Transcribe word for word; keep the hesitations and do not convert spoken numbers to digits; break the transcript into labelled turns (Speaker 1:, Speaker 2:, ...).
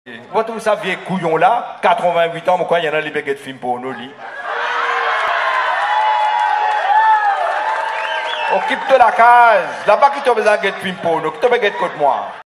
Speaker 1: Vous trouvez ça vieux couillon là, quatre-vingt-huit ans, pourquoi il y en a les baguettes de film pour nous lit. Occupe-toi la case, là-bas qui t'a besoin de film pour nous, qui t'a besoin de moi.